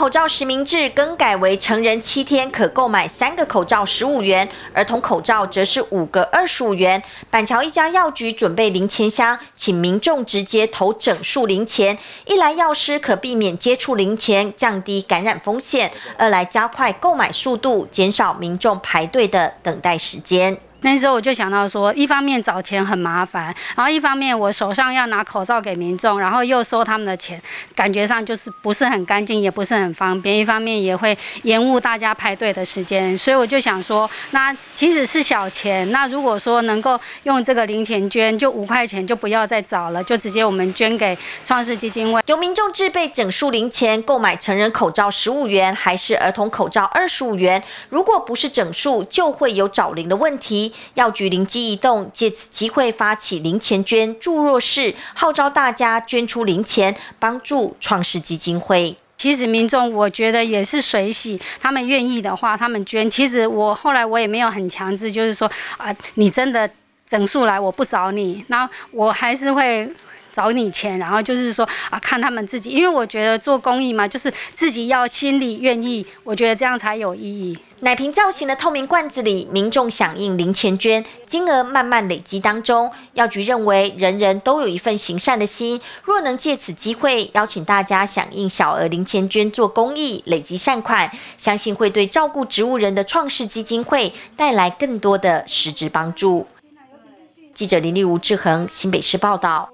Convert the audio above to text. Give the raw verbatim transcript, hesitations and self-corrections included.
口罩实名制更改为成人七天可购买三个口罩十五元，儿童口罩则是五个二十五元。板桥一家药局准备零钱箱，请民众直接投整数零钱，一来药师可避免接触零钱，降低感染风险；二来加快购买速度，减少民众排队的等待时间。 那时候我就想到说，一方面找钱很麻烦，然后一方面我手上要拿口罩给民众，然后又收他们的钱，感觉上就是不是很干净，也不是很方便。一方面也会延误大家排队的时间，所以我就想说，那即使是小钱，那如果说能够用这个零钱捐，就五块钱就不要再找了，就直接我们捐给创世基金会。 由民众自备整数零钱购买成人口罩十五元，还是儿童口罩二十五元？如果不是整数，就会有找零的问题。药局灵机一动，借此机会发起零钱捐助弱势，号召大家捐出零钱，帮助创世基金会。 其实民众我觉得也是随喜，他们愿意的话，他们捐。其实我后来我也没有很强制，就是说啊、呃，你真的整数来，我不找你，那我还是会找你钱，然后就是说啊，看他们自己，因为我觉得做公益嘛，就是自己要心里愿意，我觉得这样才有意义。 奶瓶造型的透明罐子里，民众响应零钱捐，金额慢慢累积当中。药局认为，人人都有一份行善的心，若能借此机会邀请大家响应小额零钱捐做公益，累积善款，相信会对照顾植物人的创世基金会带来更多的实质帮助。记者林立吴志恒新北市报道。